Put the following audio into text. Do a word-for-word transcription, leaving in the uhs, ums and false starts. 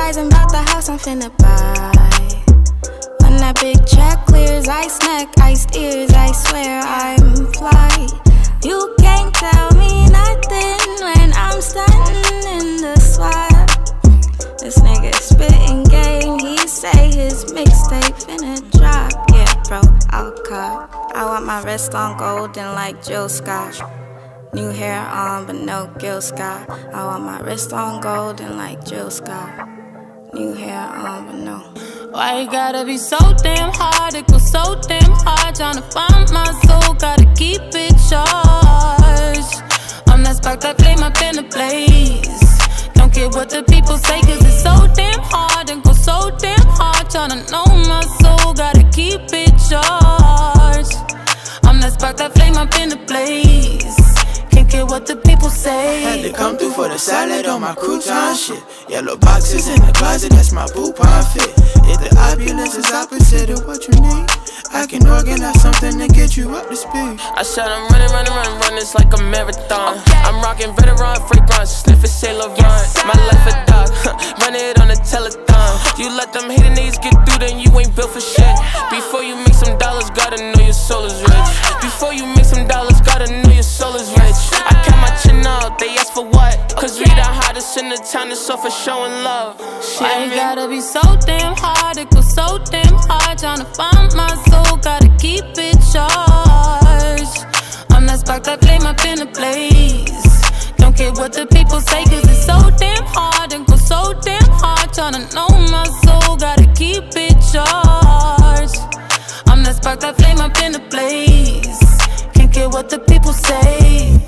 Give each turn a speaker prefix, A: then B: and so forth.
A: Fantasizing about the house I'm finna buy. When that big check clears, ice neck, iced ears, I swear I'm fly. You can't tell me nothing when I'm stunting in the swat. This nigga spitting game, he say his mixtape finna drop. Yeah, bro, I'll cut. I want my wrist on golden like Jill Scott. New hair on, but no Gil Scott. I want my wrist on golden like Jill Scott. New hair on, but no.
B: Why it gotta be so damn hard? It goes so damn hard trying to find my soul. Gotta keep it charged. I'm that spark that flame up in the blaze. Don't care what the people say, cause it's so damn hard and goes so damn hard trying to know my soul. Gotta keep it charged. I'm that spark that flame up in the blaze. Can't care what the people say.
C: Had to come through for the salad on my crouton shit. Yellow boxes in the closet, that's my poupon fit. If the opulence is opposite of what you need, I can organize something to get you up to speed.
D: I said I'm running, running, running, running, it's like a marathon. Okay. I'm rocking veteran fragrance, sniffing Saint Laurent. Yes, my life a dog, run it on a telethon. You let them hating niggas get through, then you ain't built for shit. Before you make some dollars, gotta know your soul is rich. Before you make some dollars, gotta know your soul is rich. I count my chin up, they ask for what? Cause we the hottest in the town, it's all for showing love. Shit,
B: why it gotta be so damn hard? It goes so damn hard trying to find my soul. Gotta keep it charged. I'm that spark that flame up in the blaze. Don't care what the people say, cause it's so damn hard and goes so damn hard trying to know my soul. Gotta keep it charged. I'm that spark that flame up in the blaze. Can't care what the people say.